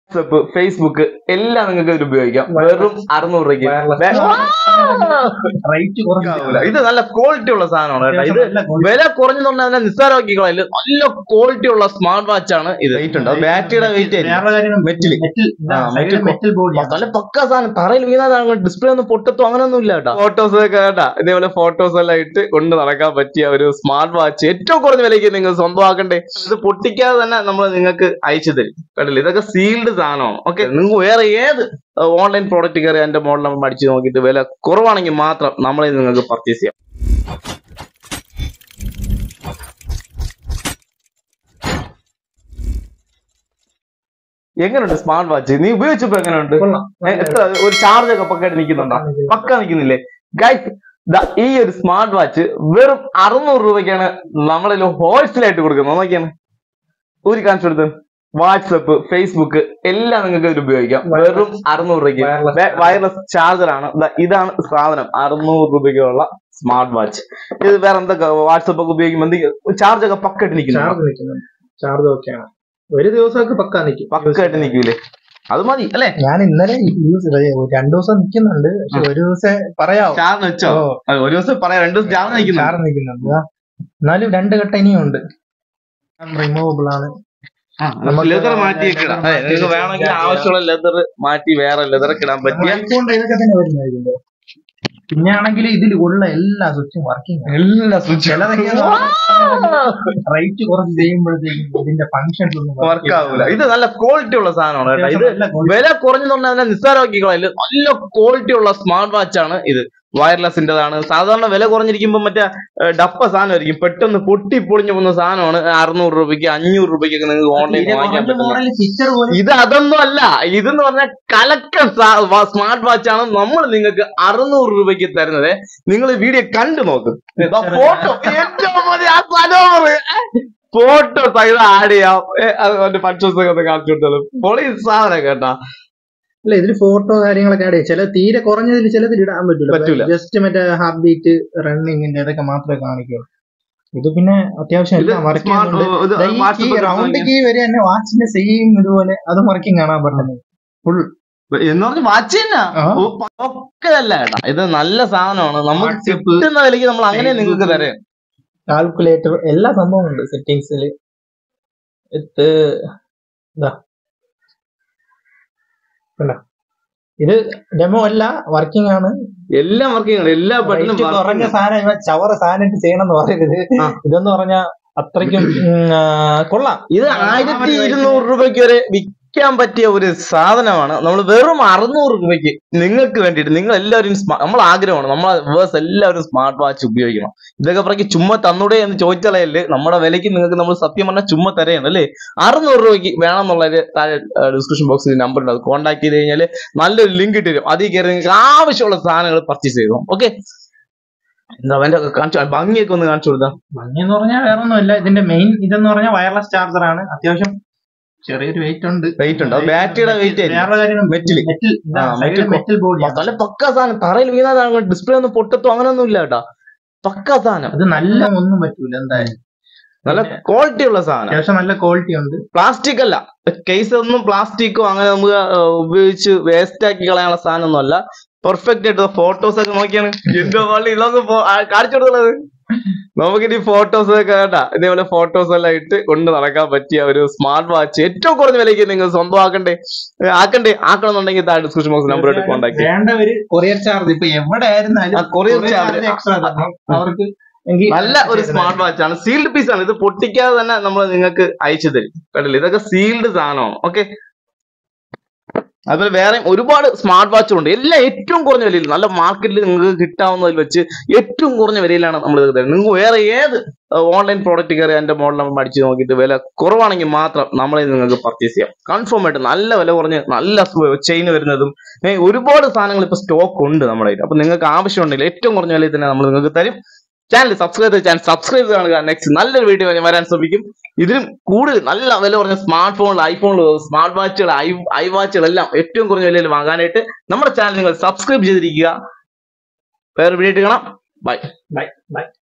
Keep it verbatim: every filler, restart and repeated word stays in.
Facebook എല്ലാം നിങ്ങൾക്ക് ഇത് ഉപയോഗിക്കാം. വെറും അറുന്നൂറ് രൂപയ്ക്ക് റേറ്റ് കുറഞ്ഞില്ല. ഇത് നല്ല ക്വാളിറ്റി ഉള്ള സാധനമാണ് കേട്ടോ. ഇത് വില കുറഞ്ഞെന്ന് പറഞ്ഞാൽ അതിനെ നിസ്സാരമാക്കിക്കളയില്ല. നല്ല ക്വാളിറ്റി ഉള്ള സ്മാർട്ട് വാച്ച് ആണ് ഇത്. വെയിറ്റ് ഉണ്ട്, ബാറ്ററിയുടെ വെയിറ്റ് മെറ്റൽ നല്ല പക്ക സാധനം. തറയിൽ വീണാൽ ഡിസ്പ്ലേ ഒന്നും പൊട്ടത്തോ അങ്ങനൊന്നും ഇല്ല കേട്ടോ. ഫോട്ടോസ് ഒക്കെ കേട്ടാ ഇതേപോലെ ഫോട്ടോസ് എല്ലാം ഇട്ട് കൊണ്ട് നടക്കാൻ പറ്റിയ ഒരു സ്മാർട്ട് വാച്ച് ഏറ്റവും കുറഞ്ഞ വിലയ്ക്ക് നിങ്ങൾ സ്വന്തമാക്കണ്ടേ. ഇത് പൊട്ടിക്കാതെ തന്നെ നമ്മൾ നിങ്ങൾക്ക് അയച്ചു തരും കേട്ടില്ല. ഇതൊക്കെ സീൽഡ് സാധനമാണ്. ഓക്കെ, നിങ്ങൾക്ക് വേറെ ഏത് ഓൺലൈൻ പ്രോഡക്റ്റ് കയറി എന്റെ മോഡൽ നമ്മൾ അടിച്ചു നോക്കിയിട്ട് വില കുറവാണെങ്കിൽ മാത്രം നമ്മളെ നിങ്ങൾക്ക് പർച്ചേസ് ചെയ്യാം. എങ്ങനെയുണ്ട് സ്മാർട്ട് വാച്ച്? നീ ഉപയോഗിച്ചപ്പോ എങ്ങനെയുണ്ട്? എത്ര ഒരു ചാർജ് ഒക്കെ പക്കായിട്ട് നിൽക്കുന്നുണ്ടോ? പക്ക നിൽക്കുന്നില്ലേ ഗൈസ്? ഈ ഒരു സ്മാർട്ട് വാച്ച് വെറും അറുന്നൂറ് രൂപയ്ക്കാണ് നമ്മളിൽ ഹോൾസെയിലായിട്ട് കൊടുക്കുന്നത്. നോക്കിയാണ് ഒരു കാണിച്ചു കൊടുത്തത്. വാട്സപ്പ്, ഫേസ്ബുക്ക് എല്ലാം നിങ്ങൾക്ക് ഇതിൽ ഉപയോഗിക്കാം. വെറും അറുന്നൂറ് രൂപയ്ക്ക് വയർലെസ് ചാർജർ ആണ്. ഇതാണ് സാധനം, അറുന്നൂറ് രൂപയ്ക്കുള്ള സ്മാർട്ട് വാച്ച്. ഇത് വേറെ എന്തൊക്കെ വാട്സപ്പ് ഒക്കെ ഉപയോഗിക്കുമ്പോൾ എന്തെങ്കിലും ചാർജ് ഒക്കെ പക്കായിട്ട് നിൽക്കുന്നു. ചാർജ് ഒക്കെയാണ് ഒരു ദിവസമൊക്കെ പക്ക നിൽക്കും. പക്കായിട്ട് നിൽക്കൂലേ? അത് മതി അല്ലെ? ഞാൻ ഇന്നലെ രണ്ടു ദിവസം നിൽക്കുന്നുണ്ട്. ഒരു ദിവസം പറയാം ചാർജ് വെച്ചോ? ഒരു ദിവസം പറയാം, രണ്ടു ദിവസം ചാർജ് നിൽക്കുന്നു. ചാർജ് നിൽക്കുന്നുണ്ട്. എന്നാലും രണ്ട് ഘട്ടം ഇനിയും ഉണ്ട്. റിമൂവബിൾ ആണ്. ലെതർ മാറ്റി ഇടാം. നിങ്ങൾക്ക് വേണമെങ്കിൽ ആവശ്യമുള്ള ലെതർ മാറ്റി വേറെ ലെതർ ഒക്കെ ഇടാൻ പറ്റിയ ഇതൊക്കെ തന്നെ വരുന്നത്. പിന്നെ ആണെങ്കിൽ ഇതിൽ ഉള്ള എല്ലാ സ്വിച്ചും വർക്കിംഗ്, എല്ലാ സ്വിച്ചും റേറ്റ് കുറച്ച് ചെയ്യുമ്പോഴത്തേക്കും ഇതിന്റെ ഫങ്ഷൻസ് ഒന്നും വർക്ക് ആവൂല. ഇത് നല്ല ക്വാളിറ്റി ഉള്ള സാധനമാണ് കേട്ടോ. ഇത് വില കുറഞ്ഞെന്ന് പറഞ്ഞാൽ അതിനെ നിസ്സാരമാക്കിക്കളയില്ല. നല്ല ക്വാളിറ്റി ഉള്ള സ്മാർട്ട് വാച്ച് ആണ് ഇത്. വയർലെസിൻ്റെതാണ്. സാധാരണ വില കുറഞ്ഞിരിക്കുമ്പോൾ മറ്റേ ഡപ്പ സാധനമായിരിക്കും, പെട്ടെന്ന് പൊട്ടി പൊളിഞ്ഞു പോകുന്ന സാധനമാണ്. അറുന്നൂറ് രൂപയ്ക്ക് അഞ്ഞൂറ് രൂപയ്ക്കൊക്കെ നിങ്ങൾക്ക് ഓൺലൈൻ വാങ്ങിക്കാൻ പറ്റും. ഇത് അതൊന്നും അല്ല. ഇതെന്ന് പറഞ്ഞാൽ കലക്ക സ്മാർട്ട് വാച്ച് ആണ് നമ്മൾ നിങ്ങൾക്ക് അറുന്നൂറ് രൂപയ്ക്ക് തരുന്നത്. നിങ്ങൾ വീഡിയോ കണ്ടു നോക്ക്. ഫോട്ടോ ഫോട്ടോ സൈഡ് ആഡ് ചെയ്യാം. അതുപോലെ പർച്ചേസ് ഒക്കെ ഒന്ന് കാണിച്ചു കൊടുത്താലും പൊളി സാധനം കേട്ടാ. അല്ല, ഇതിൽ ഫോട്ടോ കാര്യങ്ങളൊക്കെ ആഡ് ചെയ്യും. ചില തീരെ കുറഞ്ഞതിൽ ചിലതിൽ ഇടാൻ പറ്റൂല. പറ്റൂല ജസ്റ്റ് മറ്റേ ഹാർട്ട് ബീറ്റ്, റണ്ണിങ്ങിന്റെ ഇതൊക്കെ മാത്രമേ കാണിക്കുള്ളൂ. ഇത് പിന്നെ അത്യാവശ്യം റൗണ്ട് കീ വരെ തന്നെ വാച്ചിന്റെ സെയിം ഇതുപോലെ അത് വർക്കിംഗ് കാണാൻ പറ്റുന്നത് ഫുൾ എന്ന് പറഞ്ഞ വാച്ച് തന്നെ ഒക്കെ അല്ല കേട്ടാ. ഇത് നല്ല സാധനമാണ്. നമുക്ക് കിട്ടുന്ന വിലയ്ക്ക് നമ്മൾ അങ്ങനെ നിങ്ങൾക്ക് തരാം. കാൽക്കുലേറ്റർ എല്ലാ സംഭവം ഉണ്ട് സെറ്റിങ്സിൽ. ഇത് ഡെമോ അല്ല, വർക്കിംഗ് ആണ്. എല്ലാം വർക്കിംഗ് ആണ്. എല്ലാ ബട്ടണും കുറഞ്ഞ സാധനം ചവറ സാധനം ചെയ്യണം എന്ന് പറയരുത്. ഇതെന്ന് പറഞ്ഞാൽ അത്രയ്ക്കും കൊള്ളാം. ഇത് ആയിരത്തി ഇരുന്നൂറ് രൂപയ്ക്ക് വരെ വിൽക്കാൻ പറ്റിയ ഒരു സാധനമാണ്. നമ്മൾ വെറും അറുന്നൂറ് രൂപയ്ക്ക് നിങ്ങൾക്ക് വേണ്ടിയിട്ട് നിങ്ങൾ എല്ലാവരും നമ്മൾ ആഗ്രഹമാണ് നമ്മളെ വേഴ്സ് എല്ലാവരും സ്മാർട്ട് വാച്ച് ഉപയോഗിക്കണം. ഇതൊക്കെ പറയ്ക്ക് ചുമ്മാ തന്നൂടെ എന്ന് ചോദിച്ചാലേ നമ്മുടെ വിലയ്ക്ക് നിങ്ങൾക്ക് നമ്മൾ സത്യം പറഞ്ഞാൽ ചുമ്മാ തരയാണ് അല്ലേ. അറുന്നൂറ് രൂപയ്ക്ക് വേണം എന്നുള്ളൊരു താഴെ ഡിസ്ക്രിപ്ഷൻ ബോക്സിൽ നമ്പർ ഉണ്ട്. അത് കോൺടാക്ട് ചെയ്ത് കഴിഞ്ഞാൽ നല്ലൊരു ലിങ്ക് ഇട്ട് തരും. അതിൽ കയറി നിങ്ങൾക്ക് ആവശ്യമുള്ള സാധനങ്ങൾ പർച്ചേസ് ചെയ്തോ. ഓക്കെ, എന്താ അവന്റെ കാണിച്ചു ഭംഗിയൊക്കെ ഒന്ന് കാണിച്ചു കൊടുത്താ. ഭംഗി എന്ന് പറഞ്ഞാൽ വേറെ ഒന്നുമില്ല. ഇതിന്റെ മെയിൻ ഇതെന്ന് പറഞ്ഞാൽ വയർലെസ് ചാർജർ ആണ്. അത്യാവശ്യം ചെറിയൊരു വെയിറ്റ് ഉണ്ട്. വെയിറ്റ് ഉണ്ട്, ബാറ്ററിയുടെ വെയിറ്റ് മെറ്റൽ ബോഡി നല്ല പക്ക സാധനം. തറയിൽ വീണാൽ ഡിസ്പ്ലേ ഒന്നും പൊട്ടത്തോ അങ്ങനൊന്നും ഇല്ല കേട്ടോ. പക്ക സാധനം. അത് നല്ല ഒന്നും പറ്റൂല. എന്തായാലും നല്ല ക്വാളിറ്റി ഉള്ള സാധനം. അത്യാവശ്യം നല്ല ക്വാളിറ്റി ഉണ്ട്. പ്ലാസ്റ്റിക് അല്ല, കേസ് ഒന്നും പ്ലാസ്റ്റിക്കോ അങ്ങനെ നമുക്ക് ഉപയോഗിച്ച് വേസ്റ്റ് ആക്കി കളയാനുള്ള സാധനം ഒന്നും അല്ല. പെർഫെക്റ്റ് ആയിട്ട് ഫോട്ടോസ് ഒക്കെ നോക്കിയാണ് എന്തോ പള്ളി ഇതൊക്കെ കാണിച്ചു കൊടുക്കുന്നത്. നമുക്കിനി ഫോട്ടോസ് ഒക്കെ കേട്ടാ ഇതേപോലെ ഫോട്ടോസ് എല്ലാം ഇട്ട് കൊണ്ട് നടക്കാൻ പറ്റിയ ഒരു സ്മാർട്ട് വാച്ച് ഏറ്റവും കുറഞ്ഞ വിലയ്ക്ക് നിങ്ങൾ സ്വന്തമാക്കണ്ടേ ആക്കണ്ടേ ആക്കണം എന്നുണ്ടെങ്കിൽ താഴെ ഡിസ്ക്രിപ്ഷൻ ബോക്സ് നമ്പറായിട്ട് കോൺടാക്ട് ചെയ്യാം. വേണ്ടവര് കൊറിയർ ചാർജ് ഇപ്പൊ എവിടെ ആയിരുന്നാലും കൊറിയർ ചാർജ് അവർക്ക് നല്ല ഒരു സ്മാർട്ട് വാച്ച് ആണ്. സീൽഡ് പീസ് ആണ്. ഇത് പൊട്ടിക്കാതെ തന്നെ നമ്മൾ നിങ്ങൾക്ക് അയച്ചു തരും കേട്ടില്ല. ഇതൊക്കെ സീൽഡ് സാധനമാണ്. ഓക്കെ, അതുപോലെ വേറെ ഒരുപാട് സ്മാർട്ട് വാച്ചുകളുണ്ട്. എല്ലാം ഏറ്റവും കുറഞ്ഞ വിലയിൽ നല്ല മാർക്കറ്റിൽ നിങ്ങൾക്ക് കിട്ടാവുന്നതിൽ വെച്ച് ഏറ്റവും കുറഞ്ഞ വിലയിലാണ് നമ്മൾ ഇത് തരുന്നത്. നിങ്ങൾക്ക് വേറെ ഏത് ഓൺലൈൻ പ്രോഡക്റ്റ് കയറി എൻ്റെ മോഡൽ നമ്മൾ അടിച്ചു നോക്കിയിട്ട് വില കുറവാണെങ്കിൽ മാത്രം നമ്മളെ നിങ്ങൾക്ക് പർച്ചേസ് ചെയ്യാം. കൺഫേം ആയിട്ട് നല്ല വില കുറഞ്ഞ് നല്ല ചെയിൻ വരുന്നതും ഒരുപാട് സാധനങ്ങൾ ഇപ്പോൾ സ്റ്റോക്ക് ഉണ്ട് നമ്മുടെ കയ്യിൽ. അപ്പൊ നിങ്ങൾക്ക് ആവശ്യമുണ്ടെങ്കിൽ ഏറ്റവും കുറഞ്ഞ വിലയിൽ തന്നെ നമ്മൾ നിങ്ങൾക്ക് തരും. ചാനൽ സബ്സ്ക്രൈബ് ചെയ്ത് ചാനൽ സബ്സ്ക്രൈബ് കാണുക. നെക്സ്റ്റ് നല്ലൊരു വീഡിയോ വരാൻ ശ്രമിക്കും. ഇതിലും കൂടുതൽ നല്ല വില കുറഞ്ഞ സ്മാർട്ട് ഫോണിൽ ഐഫോണിൽ സ്മാർട്ട് വാച്ചുകൾ ഐ ഐ വാച്ചുകളെല്ലാം ഏറ്റവും കുറഞ്ഞ വിലയിൽ വാങ്ങാനായിട്ട് നമ്മുടെ ചാനൽ നിങ്ങൾ സബ്സ്ക്രൈബ് ചെയ്തിരിക്കുക. വേറെ വീഡിയോ കാണാം. Bye bye by.